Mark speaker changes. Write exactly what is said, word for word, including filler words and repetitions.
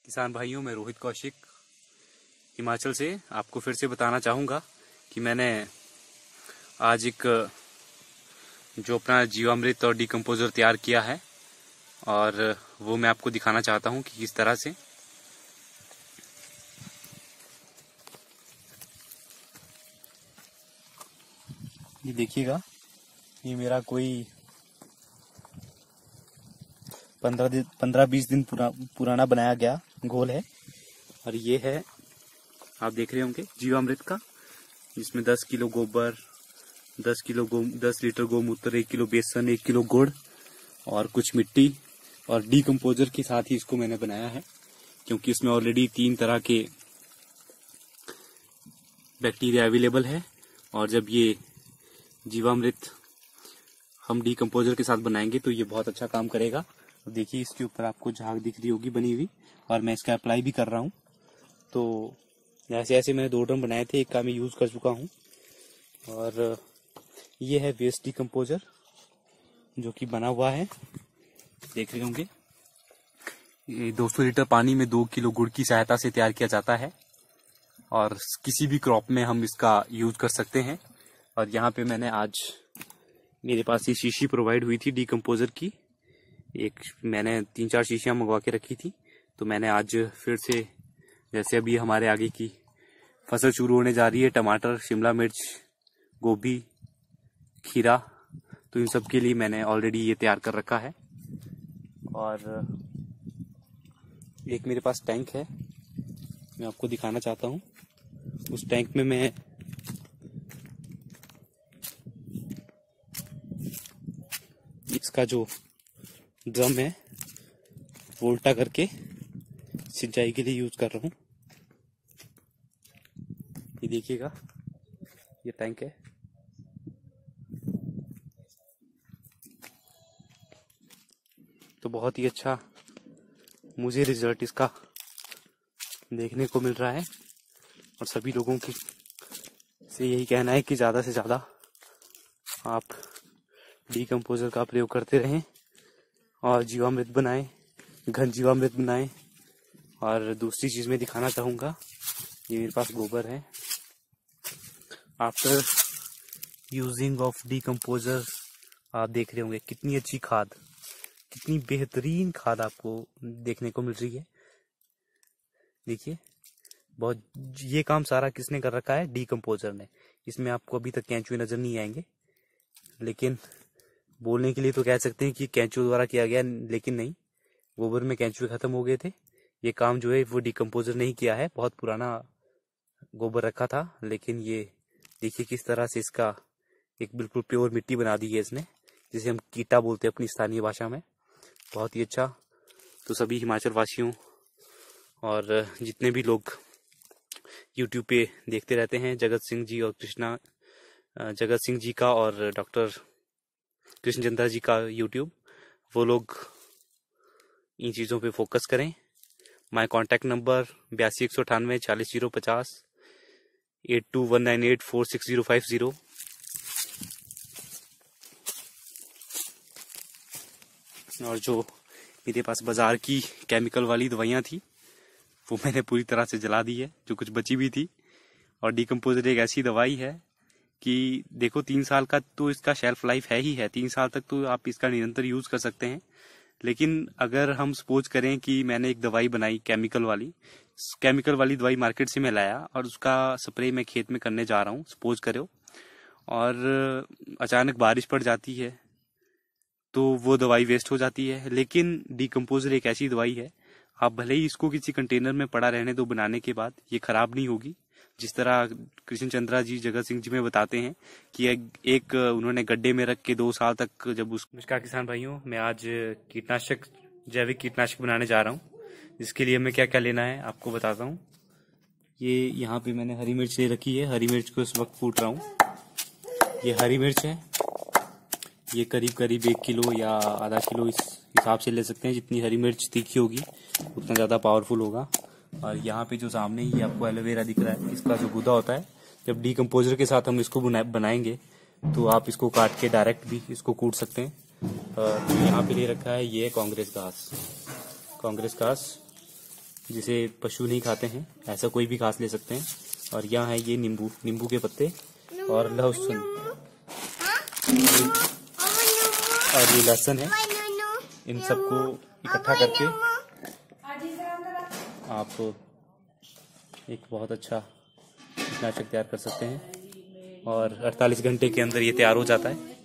Speaker 1: किसान भाइयों, मैं रोहित कौशिक हिमाचल से आपको फिर से बताना चाहूँगा कि मैंने आज एक जो अपना जीवामृत और डिकम्पोजर तैयार किया है और वो मैं आपको दिखाना चाहता हूँ कि किस तरह से। ये देखिएगा, ये मेरा कोई पंद्रह दिन पंद्रह बीस दिन पुरा, पुराना बनाया गया घोल है। और ये है, आप देख रहे होंगे, जीवामृत का, जिसमें दस किलो गोबर, दस किलो गो दस लीटर गोमूत्र, एक किलो बेसन, एक किलो गुड़ और कुछ मिट्टी और डीकम्पोजर के साथ ही इसको मैंने बनाया है, क्योंकि इसमें ऑलरेडी तीन तरह के बैक्टीरिया अवेलेबल है। और जब ये जीवामृत हम डीकम्पोजर के साथ बनाएंगे तो ये बहुत अच्छा काम करेगा। तो देखिए, इसके ऊपर आपको झाग दिख रही होगी बनी हुई, और मैं इसका अप्लाई भी कर रहा हूँ। तो ऐसे ऐसे मैंने दो ड्रम बनाए थे, एक का मैं यूज कर चुका हूँ। और ये है वेस्ट डीकम्पोजर जो कि बना हुआ है, देख रहे होंगे। ये दो सौ लीटर पानी में दो किलो गुड़ की सहायता से तैयार किया जाता है और किसी भी क्रॉप में हम इसका यूज कर सकते हैं। और यहाँ पे मैंने आज, मेरे पास ये शीशी प्रोवाइड हुई थी डीकम्पोजर की, एक मैंने तीन चार शीशियाँ मंगवा के रखी थी। तो मैंने आज फिर से, जैसे अभी हमारे आगे की फसल शुरू होने जा रही है, टमाटर, शिमला मिर्च, गोभी, खीरा, तो इन सब के लिए मैंने ऑलरेडी ये तैयार कर रखा है। और एक मेरे पास टैंक है, मैं आपको दिखाना चाहता हूँ। उस टैंक में मैं इसका जो ड्रम है वो उल्टा करके सिंचाई के लिए यूज कर रहा हूँ। ये देखिएगा, ये टैंक है। तो बहुत ही अच्छा मुझे रिजल्ट इसका देखने को मिल रहा है और सभी लोगों की से यही कहना है कि ज़्यादा से ज़्यादा आप डीकम्पोजर का प्रयोग करते रहें और जीवामृत बनाएं, घन जीवामृत बनाएं। और दूसरी चीज़ मैं दिखाना चाहूँगा, ये मेरे पास गोबर है। आफ्टर यूजिंग ऑफ डीकम्पोजर, आप देख रहे होंगे कितनी अच्छी खाद, कितनी बेहतरीन खाद आपको देखने को मिल रही है। देखिए, बहुत, ये काम सारा किसने कर रखा है? डीकम्पोजर ने। इसमें आपको अभी तक केंचुए नजर नहीं आएंगे, लेकिन बोलने के लिए तो कह सकते हैं कि केंचुए द्वारा किया गया, लेकिन नहीं, गोबर में केंचुए खत्म हो गए थे। ये काम जो है वो डीकम्पोजर नहीं किया है, बहुत पुराना गोबर रखा था। लेकिन ये देखिए किस तरह से इसका एक बिल्कुल प्योर मिट्टी बना दी है इसने, जिसे हम कीटा बोलते हैं अपनी स्थानीय भाषा में। बहुत ही अच्छा। तो सभी हिमाचल वासियों और जितने भी लोग यूट्यूब पे देखते रहते हैं, जगत सिंह जी और कृष्णा, जगत सिंह जी का और डॉक्टर कृष्ण चंद्रा जी का यूट्यूब, वो लोग इन चीज़ों पे फोकस करें। माय कॉन्टैक्ट नंबर बयासी एक सौ अठानवे चालीस जीरो पचास, eight two one nine eight four six zero five zero. और जो मेरे पास बाजार की केमिकल वाली दवाइयाँ थी वो मैंने पूरी तरह से जला दी है, जो कुछ बची भी थी। और डीकम्पोजर एक ऐसी दवाई है कि देखो, तीन साल का तो इसका शेल्फ लाइफ है ही है, तीन साल तक तो आप इसका निरंतर यूज कर सकते हैं। लेकिन अगर हम सपोज करें कि मैंने एक दवाई बनाई केमिकल वाली, केमिकल वाली दवाई मार्केट से मैं लाया और उसका स्प्रे मैं खेत में करने जा रहा हूँ, सपोज करो, और अचानक बारिश पड़ जाती है तो वो दवाई वेस्ट हो जाती है। लेकिन डीकम्पोजर एक ऐसी दवाई है, आप भले ही इसको किसी कंटेनर में पड़ा रहने दो बनाने के बाद, ये खराब नहीं होगी। जिस तरह कृष्ण चंद्रा जी, जगत सिंह जी में बताते हैं कि एक उन्होंने गड्ढे में रख के दो साल तक जब उस। नमस्कार किसान भाइयों, मैं आज कीटनाशक, जैविक कीटनाशक बनाने जा रहा हूँ। जिसके लिए हमें क्या क्या लेना है आपको बताता हूँ। ये यहाँ पे मैंने हरी मिर्च ले रखी है, हरी मिर्च को इस वक्त कूट रहा हूँ। ये हरी मिर्च है, ये करीब करीब एक किलो या आधा किलो इस हिसाब से ले सकते हैं। जितनी हरी मिर्च तीखी होगी उतना ज़्यादा पावरफुल होगा। और यहाँ पे जो सामने ही आपको एलोवेरा दिख रहा है, इसका जो गुदा होता है, जब डीकम्पोजर के साथ हम इसको बनाएंगे तो आप इसको काट के डायरेक्ट भी इसको कूट सकते हैं। तो यहाँ पे ले रखा है ये कांग्रेस घास, कांग्रेस घास जिसे पशु नहीं खाते हैं, ऐसा कोई भी घास ले सकते हैं। और यहाँ है ये नींबू नींबू के पत्ते और लहसुन, और ये लहसुन है। इन सबको इकट्ठा करके आप एक बहुत अच्छा कीटनाशक तैयार कर सकते हैं और अड़तालीस घंटे के अंदर ये तैयार हो जाता है।